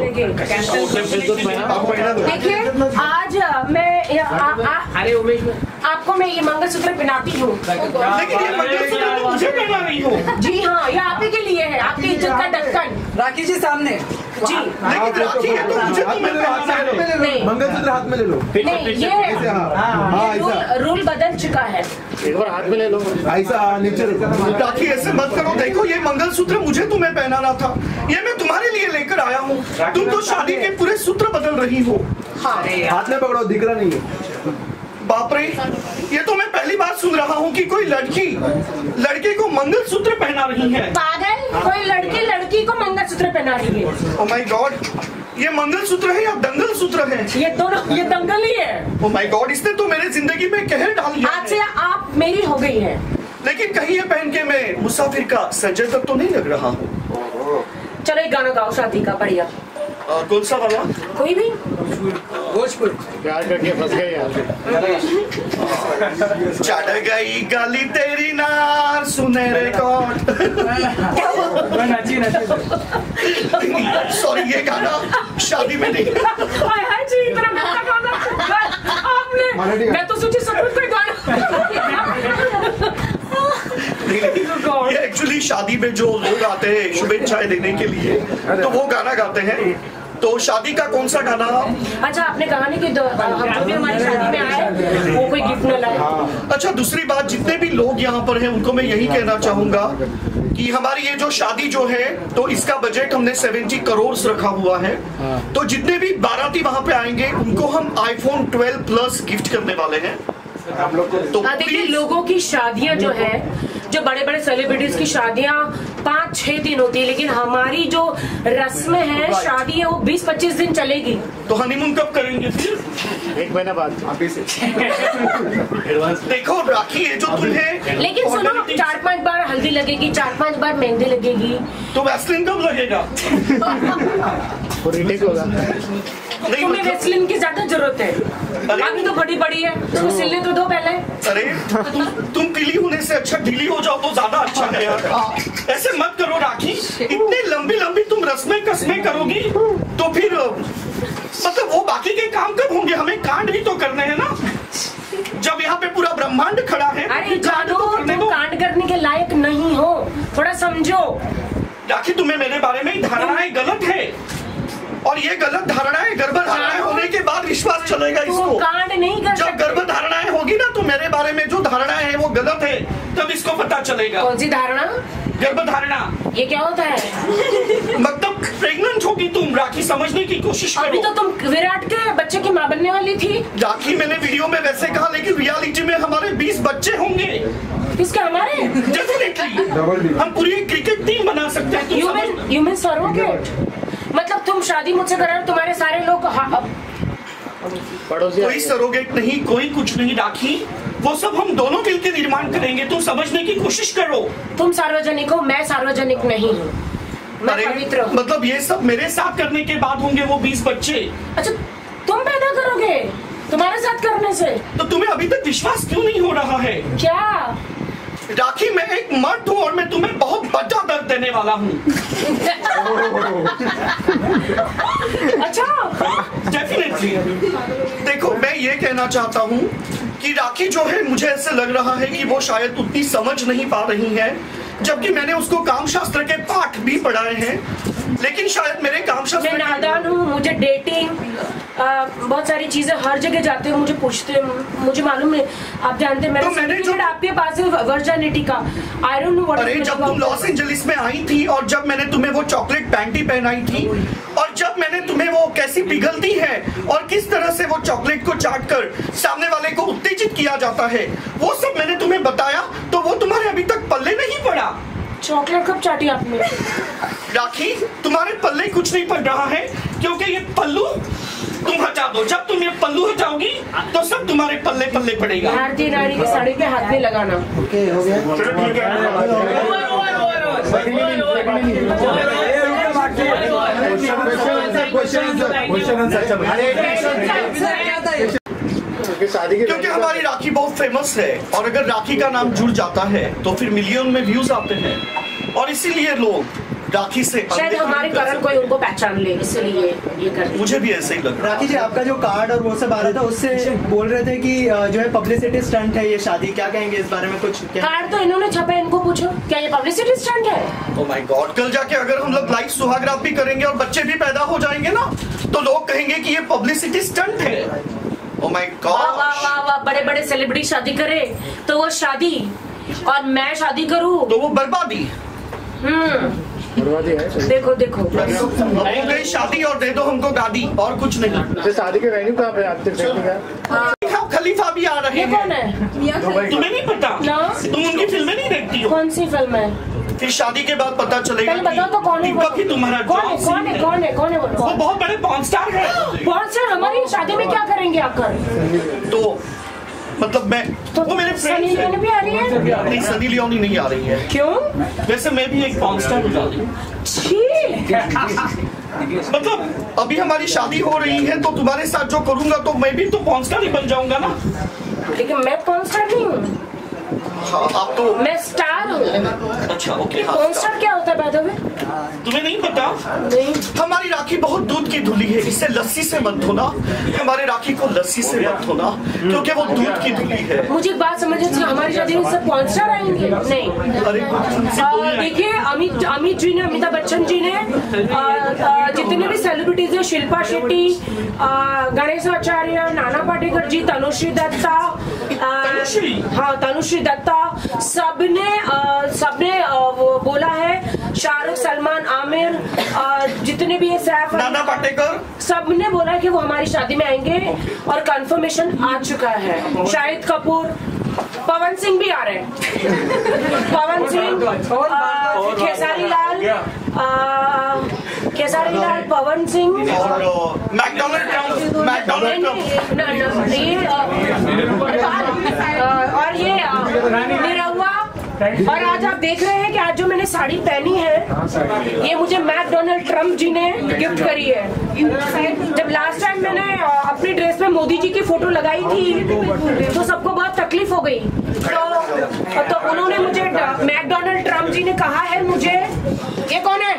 देखिए, आज मैं आ, आ, अरे उमेश आपको मैं ये मंगलसूत्र पहनाती हूँ। लेकिन ये मंगलसूत्र तो मुझे पहना रही हो। जी हाँ, ये आप ही के लिए है, आपकी इज्जत का ढक्कन। राखी जी सामने जी लेकिन राखी है तो मुझे तो मैं पहनाना है। नहीं मंगलसूत्र हाथ में ले लो। नहीं, ये हाँ रूल ऐसा रूल बदल चुका है। एक बार हाथ में ले लो। ऐसा नीचे रखो। राखी ऐसे मत करो। देखो ये मंगलसूत्र मुझे तुम्हें पहनाना था, ये मैं तुम्हारे लिए लेकर आया हूँ। तुम तो शादी के पूरे सूत्र बदल रही हो। हाथ में पकड़ो, दिख रहा नहीं है। बाप रे, ये तो मैं पहली बार सुन रहा हूँ कि कोई लड़की लड़के को मंगलसूत्र पहना रही है। पागल, कोई लड़की लड़की को मंगलसूत्र पहना रही है। ओ माय गॉड, ये मंगलसूत्र है या दंगल सूत्र है? ये दोनों, ये दंगल ही है। ओ माय गॉड, इसने तो मेरे जिंदगी में कहर डाल दिया आज से है। आप मेरी हो गई है। लेकिन कहीं ये पहन के मैं मुसाफिर का संजय दत्त तो नहीं लग रहा हूँ। चलो एक गाना गाओ शादी का बढ़िया, आ, कौन सा वाला? कोई भी। प्यार करके फंस गए यार। चढ़ गई गाली तेरी नार सुनहरे कोट। सॉरी, ये गाना शादी में नहीं। हाय हाय जी, इतना गंदा गाना आपने। मैं तो सोची सब कुछ कोई गाना। ये एक्चुअली शादी में जो लोग आते हैं शुभेच्छाएं देने के लिए, तो वो गाना गाते हैं। तो शादी का कौन सा गाना? अच्छा, आपने कहा नहीं कि दो- हम भी हमारी शादी में आए, वो कोई गिफ्ट न लाए। अच्छा, दूसरी बात, जितने भी लोग यहाँ पर हैं उनको मैं यही कहना चाहूंगा कि हमारी ये जो शादी जो है तो इसका बजट हमने सत्तर करोड़ रखा हुआ है। तो जितने भी बाराती वहां पे आएंगे उनको हम आईफोन ट्वेल्व प्लस गिफ्ट करने वाले हैं। हम लोग को तो हाँ, देखिए please- लोगों की शादियां जो है, जो बड़े बड़े सेलिब्रिटीज की शादियां पाँच छह दिन होती है, लेकिन हमारी जो रस्में हैं शादी है वो बीस पच्चीस दिन चलेगी। तो हनीमून कब करेंगे फिर? एक महीना बाद अभी से देखो राखी ये जो तुम्हें लेकिन सुनो, चार पांच बार हल्दी लगेगी, चार पांच बार मेहंदी लगेगी। तो वैसलिन कब लगेगा? रिटेक होगा। नहीं तुम्हें मतलब वेस्लिन की ज्यादा जरूरत है, अभी तो बड़ी बड़ी है, उसको सिलने तो दो पहले। अरे तुम तुम पीली होने से अच्छा ढीली हो जाओ तो ज्यादा अच्छा है यार। ऐसे मत करो राखी, इतने लंबी लंबी तुम रस्में कसमें करोगी तो फिर मतलब वो बाकी के काम कब होंगे? हमें कांड भी तो करने हैं ना, जब यहाँ पे पूरा ब्रह्मांड खड़ा है। अरे कांड जानो, तो करने तुम दो। कांड करने के लायक नहीं हो, थोड़ा समझो। राखी तुम्हें मेरे बारे में धारणाएं गलत है, और ये गलत धारणाएं गर्भधारणाएं होने के बाद विश्वास चलेगा तुम इसको। कांड नहीं कर जब सकते। गर्भधारणाएं होगी ना तो मेरे बारे में जो धारणाएं हैं वो गलत है, तब इसको पता चलेगा। कौन सी धारणा? गर्भधारणा ये क्या होता है? मतलब प्रेग्नेंट होगी तुम। राखी समझने की कोशिश अभी करो। तो तुम विराट के बच्चे की माँ बनने वाली थी। राखी मैंने वीडियो में वैसे कहा, लेकिन रियलिटी में हमारे बीस बच्चे होंगे। किसके? हमारे? डेफिनेटली हम पूरी एक क्रिकेट टीम बना सकते हैं। तुम ह्यूमन समझ- ह्यूमन सरोगेट, मतलब तुम शादी मुझसे कर रहे हो, तुम्हारे सारे लोग हाँ, कोई सरोगेट नहीं, कोई कुछ नहीं राखी, वो सब हम दोनों मिलकर निर्माण करेंगे। तुम समझने की कोशिश करो। तुम सार्वजनिक हो, मैं सार्वजनिक नहीं हूँ, मैं अरे पवित्र हूँ। मतलब ये सब मेरे साथ करने के बाद होंगे वो बीस बच्चे। अच्छा, तुम पैदा करोगे तुम्हारे साथ करने से? तो तुम्हें अभी तक विश्वास क्यों नहीं हो रहा है? क्या? राखी मैं एक मर्द हूँ और मैं तुम्हें बहुत बड़ा दर्द देने वाला हूँ। अच्छा, डेफिनेटली। देखो मैं ये कहना चाहता हूँ कि राखी जो है, मुझे ऐसे लग रहा है कि वो शायद उतनी समझ नहीं पा रही है, जबकि मैंने उसको काम शास्त्र के पाठ भी पढ़ाए हैं, लेकिन शायद मेरे काम मैं शास्त्र के- नादान हूँ, मुझे डेटिंग बहुत सारी चीजें, हर जगह जाते हो मुझे पूछते हैं, मुझे मालूम है, आप जानते हैं मेरा तो मैंने जो- certificate आपके पास है वर्जिनिटी का। आई डोंट नो व्हाट अरे जब तुम लॉस एंजलिस में आई थी और जब मैंने तुम्हें वो चॉकलेट पैंटी पहनाई थी और जब मैंने तुम्हें वो कैसी पिघलती है और किस तरह से वो चॉकलेट को चाट कर सामने वाले को उत्तेजित किया जाता है, वो सब मैंने तुम्हें बताया, तो वो तुम्हारे अभी तक पल्ले नहीं पड़ा। चॉकलेट कब चाटी आपने? राखी तुम्हारे पल्ले कुछ नहीं पड़ रहा है, क्योंकि ये पल्लू तुम हटा दो। जब तुम ये पल्लू हटाओगी तो सब तुम्हारे पल्ले पल्ले पड़ेगा। भारतीय नारी की साड़ी पे हाथ नहीं लगाना। ओके हो गया। चलो ठीक क्योंकि शादी के क्योंकि हमारी राखी बहुत फेमस है, और अगर राखी का नाम जुड़ जाता है तो फिर मिलियन में व्यूज आते हैं, और इसीलिए लोग राखी से शायद अनदेखी हमारे नहीं कर कारण कोई उनको पहचान ले, इसलिए ये कर। मुझे भी ऐसे ही लग रहा राखी जी, आपका जो कार्ड और वो सब आ रहा था उससे बोल रहे थे कि अ, जो है पब्लिसिटी स्टंट है ये शादी, क्या कहेंगे इस बारे में कुछ? क्या कार्ड तो इन्होंने छपा, इनको पूछो क्या ये पब्लिसिटी स्टंट है? है। ओह माय गॉड, कल जाके अगर हम लोग लाइव सुहागरात भी करेंगे और बच्चे भी पैदा हो जाएंगे ना, तो लोग कहेंगे कि ये पब्लिसिटी स्टंट है। ओह माय वाह वाह गॉड, वाह वाह, बड़े बड़े सेलिब्रिटी शादी करे तो वो शादी, और मैं शादी करूँ तो वो बर्बादी। हम्म, बर्बादी है। देखो देखो। अब हो गई शादी और दे दो हमको गाड़ी, और कुछ नहीं। तो शादी के वेन्यू कहाँ पे आपके देखने का? खलीफा भी आ रहे ये कौन हैं, है? मियां खलीफा। तुम्हें नहीं पता? ना। तुम उनकी फिल्में नहीं देखती हो? कौन सी फिल्म है? फिर शादी के बाद पता चलेगा पहले बताओ तो कौन है कि वो? कब ही तुम्हारा कौन है job कौन है scene कौन है कौन है वो? वो कौन? बहुत बड़े पॉर्न स्टार है। कौन सर, हमारी शादी में क्या करेंगे आकर? तो मतलब मैं तो वो मेरे सनी फ्रेंड्स लियोनी भी आ रही है? नहीं, सनी लियोनी नहीं आ रही है। क्यों? वैसे मैं भी एक पॉर्न स्टार हूँ। छी, मतलब अभी हमारी शादी हो रही है तो तुम्हारे साथ जो करूंगा तो मैं भी तो पॉर्न स्टार ही बन जाऊंगा ना। लेकिन मैं पॉर्न स्टार नहीं हूँ, हाँ आप तो मैं स्टार हूँ। अच्छा ओके। हाँ पॉर्न स्टार क्या होता है बाय द वे? तुम्हें नहीं पता? नहीं। हमारी राखी बहुत दूध की धुली है, इसे लस्सी से मत धोना। हमारे राखी को लस्सी से मत धोना, क्योंकि वो दूध की धुली है। मुझे एक बात समझ नहीं, हमारी शादी में सब पॉर्न स्टार आएंगे? नहीं। अरे तुमसे आ, बोलना है। देखिए अमित अमित जी ने, अमिताभ बच्चन जी ने, आ, आ, जितने भी सेलिब्रिटीज है, शिल्पा शेट्टी, आ, गणेश आचार्य, नाना पाटेकर जी, तनुश्री दत्ता, आ, तनुश्री? हाँ तनुश्री दत्ता, आ, सबने आ, सबने आ, वो बोला है शाहरुख, सलमान, आमिर, आ, जितने भी सैफ, नाना पाटेकर, सबने बोला कि वो हमारी शादी में आएंगे और कंफर्मेशन आ चुका है। शाहिद कपूर, पवन सिंह भी आ रहे हैं। पवन सिंह, खेसारी लाल, खेसारी लाल, पवन सिंह और मैकडोनल्ड ट्रम्प, मैकडोनल्ड ट्रम्प, ये और ये निरहुआ। और आज आप देख रहे हैं कि आज जो मैंने साड़ी पहनी है ये मुझे मैकडोनल्ड ट्रम्प जी ने गिफ्ट करी है। जब लास्ट टाइम मैंने अपनी ड्रेस में मोदी जी की फोटो लगाई थी तो सबको बहुत तकलीफ हो गई, तो तो उन्होंने मुझे मैकडोनल्ड ट्रम्प जी ने कहा है मुझे, ये कौन है?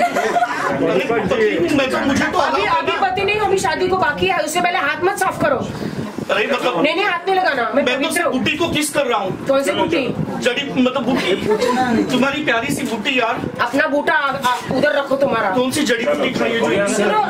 मुझे तो अभी अभी पति नहीं, अभी शादी को बाकी है, उससे पहले हाथ मत साफ करो। अरे मतलब नहीं नहीं हाथ नहीं लगाना, मैं मैं तो बुट्टी को किस कर रहा हूँ। कौन सी बुट्टी? जड़ी मतलब बुट्टी, तुम्हारी प्यारी सी बुट्टी यार। अपना बूटा उधर रखो तुम्हारा। कौन सी जड़ी बुट्टी खाई है सुनो,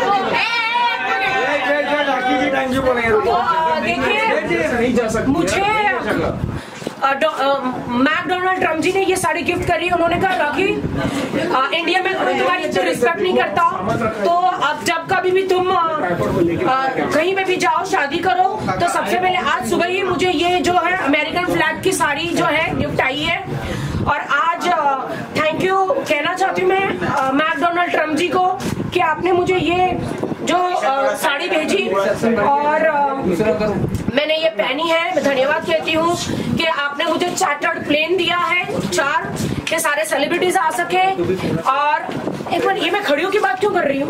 देखिए मुझे मैकडोनल्ड ट्रम्प जी ने ये साड़ी गिफ्ट करी। उन्होंने कहा राखी, इंडिया में कोई तुम्हारी इतनी रिस्पेक्ट नहीं करता, तो अब जब कभी भी तुम आ, आ, कहीं पे भी जाओ, शादी करो, तो सबसे पहले आज सुबह ही मुझे ये जो है अमेरिकन फ्लैग की साड़ी जो है गिफ्ट आई है। और आज थैंक यू कहना चाहती हूँ मैं मैकडोनल्ड ट्रम्प जी को कि आपने मुझे ये जो आ, साड़ी भेजी और आ, मैंने ये पहनी है। मैं धन्यवाद कहती हूँ कि आपने मुझे चार्टर्ड प्लेन दिया है, चार के सारे सेलिब्रिटीज आ सके। और एक मिनट, ये मैं खड़ियों की बात क्यों कर रही हूँ?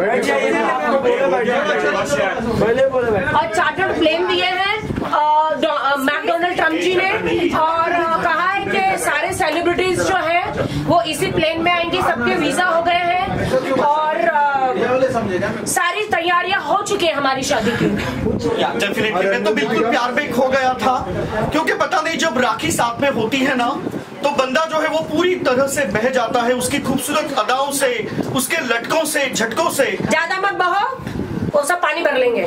और चार्टर्ड प्लेन दिए हैं मैकडोनल्ड ट्रम्प जी ने, और आ, कहा है कि सारे सेलिब्रिटीज जो है वो इसी प्लेन में आएंगे, सबके वीजा हो गए हैं और आ, सारी तैयारियां हो चुकी है हमारी शादी की। डेफिनेटली मैं तो बिल्कुल प्यार में खो गया था, क्योंकि पता नहीं जब राखी साथ में होती है ना तो बंदा जो है वो पूरी तरह से बह जाता है, उसकी खूबसूरत अदाओं से, उसके लटकों से, झटकों से। ज्यादा मत बहो, वो सब पानी भर लेंगे।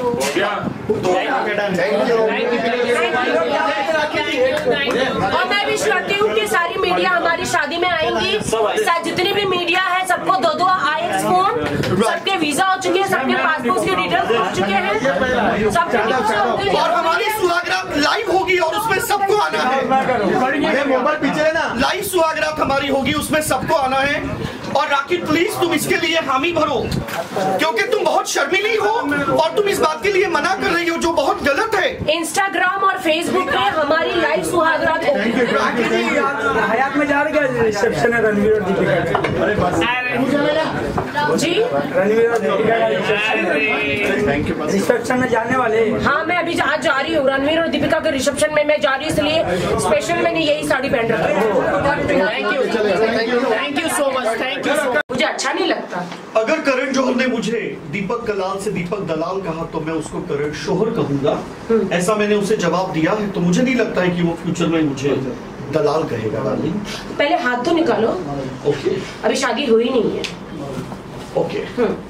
और मैं भी चाहती हूँ कि सारी मीडिया हमारी शादी में आएंगी, जितनी भी मीडिया है सबको दो दो आई एक्स फोन, सबके वीजा हो चुके हैं, सबके पासपोर्ट के डिटेल्स हो चुके हैं, सबके। और हमारी सुहागरात लाइव होगी और उसमें सबको आना है। मोबाइल पीछे ना, लाइव सुहागरात हमारी होगी, उसमें सबको आना है। और राखी प्लीज तुम इसके लिए हामी भरो, क्योंकि तुम बहुत शर्मीली हो और तुम इस बात के लिए मना कर रही हो जो बहुत गलत है। इंस्टाग्राम और फेसबुक पे हमारी लाइव सुहागरात होगी। हयात में जा रहे हैं रिसेप्शन है रणवीर और दीपिका जी, रणवीर और दीपिका रिसेप्शन में जाने वाले। हाँ मैं अभी आज जा रही हूँ रणवीर और दीपिका के रिसेप्शन में मैं जा रही हूँ, इसलिए स्पेशल मैंने यही साड़ी पहन रखी है। Thank you thank you so much, thank you. मुझे अच्छा नहीं लगता। अगर करण जौहर ने मुझे दीपक कलाल से दीपक दलाल कहा तो मैं उसको करण शोहर कहूंगा, ऐसा मैंने उसे जवाब दिया है। तो मुझे नहीं लगता है कि वो फ्यूचर में मुझे दलाल कहेगा। पहले हाथ तो निकालो। ओके, अभी शादी हुई नहीं है। ओके।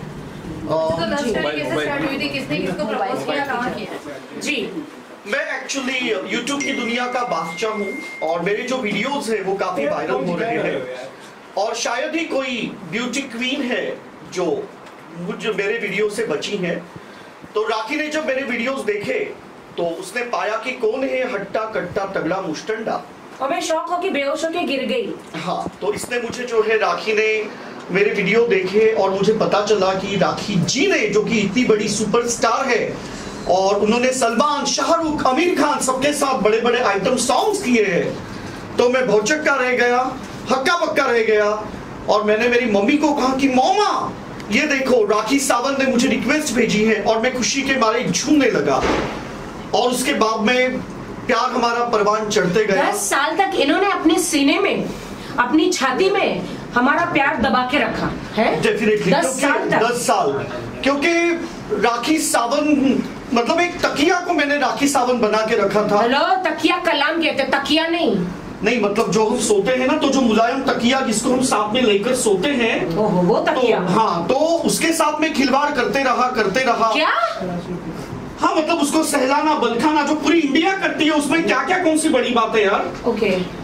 जी, मैं एक्चुअली यूट्यूब की दुनिया का बादशाह हूँ और मेरे जो वीडियोस हैं वो काफी वायरल हो रहे हैं, और शायद ही कोई ब्यूटी क्वीन है जो मुझ मेरे वीडियो से बची है। तो राखी ने जब मेरे वीडियोस देखे तो उसने पाया कि कौन है हट्टा कट्टा तगड़ा मुस्टंडा, और मैं शौक हो कि बेहोश होके गिर गई। हाँ, तो इसने मुझे जो है राखी ने मेरे वीडियो देखे और मुझे पता चला कि राखी जी ने, जो कि इतनी बड़ी सुपरस्टार है और उन्होंने सलमान, शाहरुख, आमिर खान सबके साथ बड़े बड़े आइटम सॉन्ग्स किए हैं, तो मैं भौचक्का रह गया, हक्का बक्का रह गया। और मैंने मेरी मम्मी को कहा कि मम्मा ये देखो राखी सावंत ने मुझे रिक्वेस्ट भेजी है, और मैं खुशी के मारे झूमने लगा। और उसके बाद में प्यार हमारा परवान चढ़ते गया। दस साल तक इन्होंने अपने सीने में, अपनी छाती में हमारा प्यार दबा के रखा है। डेफिनेटली दस साल तक। दस साल, क्योंकि राखी सावंत मतलब एक तकिया को मैंने राखी सावंत बना के रखा था। हेलो, तकिया कलाम कहते, तकिया नहीं। नहीं मतलब जो हम सोते हैं ना, तो जो मुलायम तकिया जिसको हम साथ में लेकर सोते हैं, ओहो, वो तकिया। तो, हाँ, तो उसके साथ में खिलवाड़ करते रहा करते रहा क्या? हाँ, मतलब उसको सहलाना बलखाना जो पूरी इंडिया करती है, उसमें क्या क्या कौन सी बड़ी बात है यार। ओके।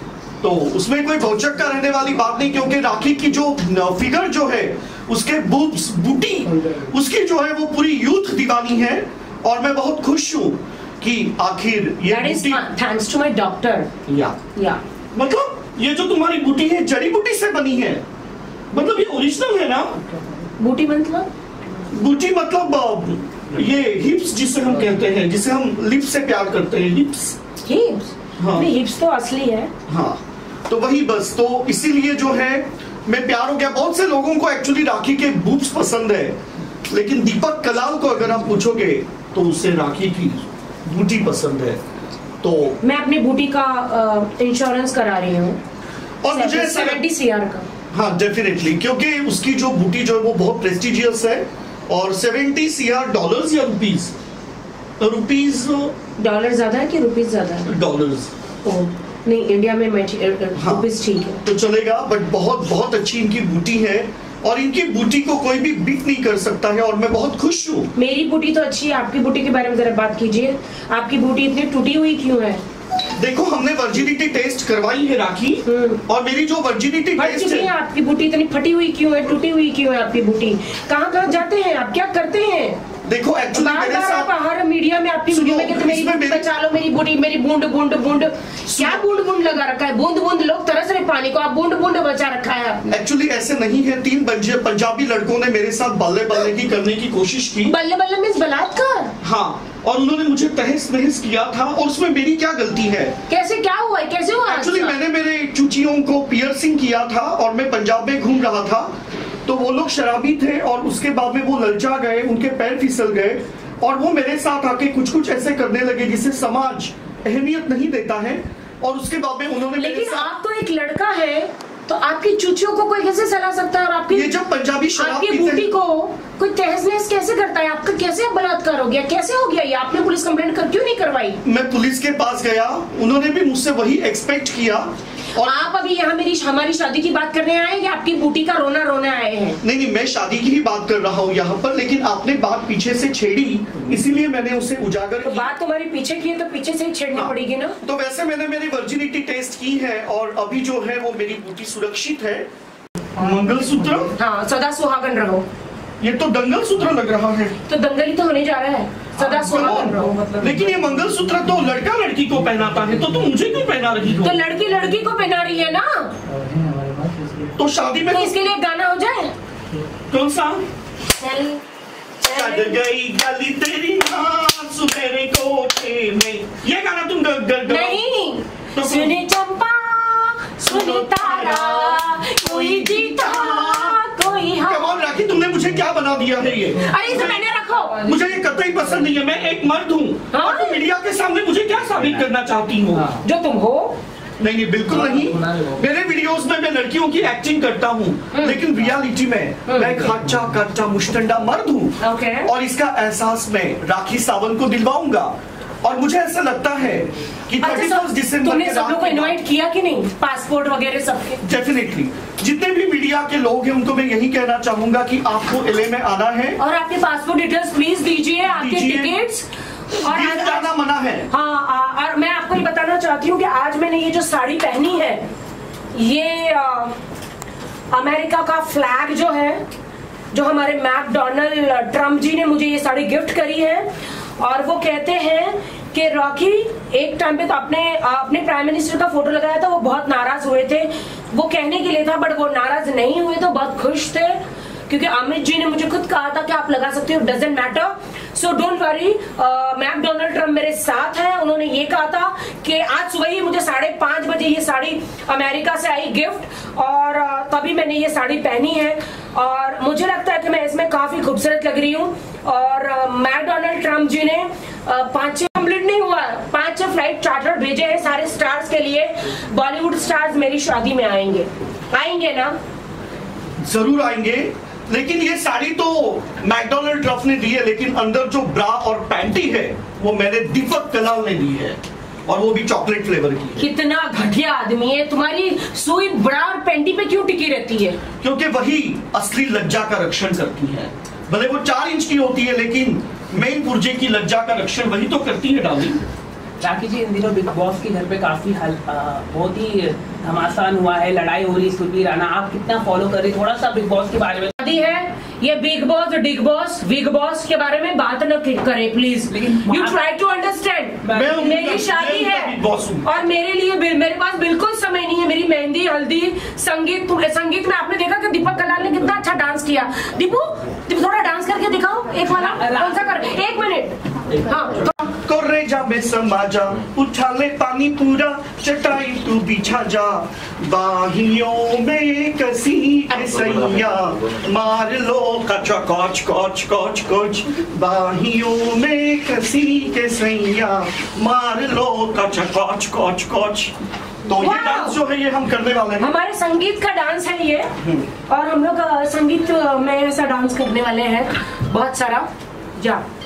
तो उसमें कोई भौचक का रहने वाली बात नहीं, क्योंकि राखी की जो फिगर जो है उसके बूब्स बूटी उसकी जो है वो पूरी यूथ दीवानी है। और मैं बहुत खुश हूँ कि आखिर ये बूटी थैंक्स टू माय डॉक्टर। या या मतलब ये जो तुम्हारी बूटी है जड़ी बूटी से बनी है, मतलब ये ओरिजिनल है ना? बूटी मतलब बूटी मतलब ये हिप्स जिसे हम कहते हैं, जिसे हम लिप्स से प्यार करते हैं, हिप्स। हिप्स? हाँ। नहीं, हिप्स तो असली है। हाँ, तो वही बस, तो इसीलिए जो है मैं प्यार हो गया। बहुत से लोगों को एक्चुअली राखी के बूब्स पसंद है, लेकिन दीपक कलाल को अगर आप पूछोगे तो उसे राखी की बूटी पसंद है। तो मैं अपनी बूटी का इंश्योरेंस करा रही हूँ और मुझे सेवेंटी सीआर का। हाँ डेफिनेटली, क्योंकि उसकी जो बूटी जो है वो बहुत प्रेस्टिजियस है। और सेवेंटी सीआर डॉलर्स या रुपीज? रुपीज डॉलर ज्यादा है कि रुपीज ज्यादा है? डॉलर्स। नहीं, इंडिया में रुपीज ठीक है तो चलेगा, बट बहुत बहुत अच्छी इनकी बूटी है और इनकी बूटी को कोई भी बीट नहीं कर सकता है और मैं बहुत खुश हूँ। मेरी बूटी तो अच्छी है, आपकी बूटी के बारे में जरा बात कीजिए। आपकी बूटी इतनी टूटी हुई क्यों है? देखो, हमने वर्जिनिटी टेस्ट करवाई है राखी, और मेरी जो वर्जिनिटी टेस्ट है, आपकी बूटी इतनी फटी हुई क्यों है, टूटी हुई क्यों है आपकी बूटी? कहाँ कहाँ जाते हैं आप, क्या करते हैं? देखो एक्चुअली मेरे साथ हर मीडिया में आपकी वीडियो में कहते मेरी बूटी बचा लो, मेरी बूटी, मेरी बूंद बूंद बूंद, क्या बूंद बूंद लगा रखा है? बूंद बूंद लोग तरस रहे पानी को, आप बूंद बूंद बचा रखा है आपने। एक्चुअली ऐसे नहीं है, तीन पंजाबी लड़कों ने मेरे साथ बल्ले बल्ले की करने की कोशिश की। बल्ले बल्ले मींस बलात्कार? हाँ, और उन्होंने मुझे तहस नहस किया था और उसमें मेरी क्या गलती है? कैसे, क्या हुआ है, कैसे हुआ? एक्चुअली मैंने मेरे चूचियों को पियर्सिंग किया था और मैं पंजाब में घूम रहा था, तो वो लोग शराबी थे और उसके बाद में वो ललचा गए, उनके पैर फिसल गए और वो मेरे साथ आके कुछ कुछ ऐसे करने लगे जिसे समाज अहमियत नहीं देता है। और उसके बाद में उन्होंने लेकिन मेरे साथ... आप तो एक लड़का है, तो आपकी चूचियों को कोई कैसे सला सकता है? और आपकी ये जब पंजाबी शराब आपकी पीते बूटी को कोई तहस नहस कैसे करता है? आपका कैसे बलात्कार हो गया, कैसे हो गया ये? आपने पुलिस कंप्लेंट कर क्यों नहीं करवाई? मैं पुलिस के पास गया, उन्होंने भी मुझसे वही एक्सपेक्ट किया। और आप अभी यहाँ मेरी हमारी शादी की बात करने आए या आपकी बूटी का रोना रोने आए हैं? नहीं नहीं, मैं शादी की ही बात कर रहा हूँ यहाँ पर, लेकिन आपने बात पीछे से छेड़ी, इसीलिए मैंने उसे उजागर तो बात तुम्हारी पीछे की है तो पीछे से ही छेड़नी हाँ। पड़ेगी ना। तो वैसे मैंने मेरी वर्जिनिटी टेस्ट की है और अभी जो है वो मेरी बूटी सुरक्षित है। मंगलसूत्र? हाँ, सदा सुहागन रहो। ये तो दंगल सूत्र लग रहा है। तो दंगल ही तो होने जा रहा है, सदा सुहागन रहो मतलब। लेकिन ये मंगलसूत्र तो लड़का लड़की को पहनाता है, तो तुम मुझे क्यों पहना रही हो? तो लड़की लड़की को पहना रही है ना, तो शादी में तो इसके लिए गाना हो जाए। कौन सा? चल चढ़ गई गली तेरी हाँ सुनहरे कोठे में, ये गाना तुम ग, ग, ग, नहीं तो सुने चंपा सुने तारा, कोई जीता कोई हार। कमाल राखी, तुमने मुझे क्या बना दिया है ये? अरे इसे मैंने रखो। मुझे ये कतई पसंद नहीं है, मैं एक मर्द हूँ हाँ? और तुम मीडिया के सामने मुझे क्या साबित करना चाहती हो? जो तुम हो। नहीं नहीं, बिल्कुल नहीं। मेरे वीडियोस में मैं लड़कियों की एक्टिंग करता हूँ, लेकिन रियलिटी में मैं एक अच्छा कच्चा मुश्तंडा मर्द हूँ और इसका एहसास मैं राखी सावंत को दिलवाऊंगा। और मुझे ऐसा लगता है कि अच्छा, तुमने सब लोग को इनवाइट किया कि नहीं, पासपोर्ट वगैरह सबके? डेफिनेटली, जितने भी मीडिया के लोग हैं उनको मैं यही कहना चाहूंगा कि आपको एलए में आना है और आपके पासपोर्ट डिटेल्स प्लीज दीजिए, आपके टिकट्स और आज जाना मना है। हाँ आ, और मैं आपको ये बताना चाहती हूँ कि आज मैंने ये जो साड़ी पहनी है, ये आ, अमेरिका का फ्लैग जो है, जो हमारे मैकडोनाल्ड ट्रम्प जी ने मुझे ये साड़ी गिफ्ट करी है। और वो कहते हैं कि रॉकी एक टाइम पे तो अपने अपने प्राइम मिनिस्टर का फोटो लगाया था, वो बहुत नाराज हुए थे, वो कहने के लिए था बट वो नाराज नहीं हुए, तो बहुत खुश थे क्योंकि अमित जी ने मुझे खुद कहा था कि आप लगा सकते हो, doesn't matter, so don't worry. McDonald Trump मेरे साथ है, उन्होंने ये कहा था कि आज सुबह ही मुझे साढ़े पांच बजे ये साड़ी अमेरिका से आई गिफ्ट, और uh, तभी मैंने ये साड़ी पहनी है और मुझे लगता है कि मैं इसमें काफी खूबसूरत लग रही हूँ। और मैकडोनाल्ड uh, ट्रम्प जी ने uh, पांच छह कंप्लीट नहीं हुआ, पांच छह फ्लाइट चार्टर भेजे हैं सारे स्टार्स के लिए। बॉलीवुड स्टार्स मेरी शादी में आएंगे, आएंगे ना? जरूर आएंगे, लेकिन ये साड़ी तो मैकडोनाल्ड ट्रम्प ने दी है, लेकिन अंदर जो ब्रा और पैंटी है वो मैंने दीपक कलाल ने दी है, और वो भी चॉकलेट फ्लेवर की। कितना घटिया आदमी है, तुम्हारी सुई ब्रा और पैंटी पे क्यों टिकी रहती है? क्योंकि वही असली लज्जा का रक्षण करती है। भले वो चार इंच की होती है, लेकिन मेन पुर्जे की लज्जा का रक्षण वही तो करती है डार्लिंग। राखी जी, इन दिनों बिग बॉस के घर पे काफी हल आ, बहुत ही घमासान हुआ है, लड़ाई हो रही है सुरभि राणा, आप कितना फॉलो कर रही, थोड़ा सा बिग बॉस के बारे में। शादी है ये Bigg Boss dig boss Bigg Boss के बारे में बात न करें please. You try to understand, मेरी शादी है और मेरे लिए मेरे पास बिल्कुल समय नहीं है। मेरी मेहंदी, हल्दी, संगीत, संगीत में आपने देखा कि दीपक कलाल ने कितना अच्छा डांस किया। दीपू थोड़ा डांस करके दिखाओ एक वाला, कौन सा कर, एक मिनट। हाँ कोरेजा में समा जा, उठा ले पानी पूरा, चटाई तू बिछा जा, बाहियों में कसी के सैया, मार लो कचा कोच कोच कोच कोच, बाहियों में कसी के सैया, मार लो कचा कोच कोच कोच। तो ये डांस जो है ये हम करने वाले हैं, हमारे संगीत का डांस है ये, और हम लोग संगीत में ऐसा डांस करने वाले हैं बहुत सारा। जा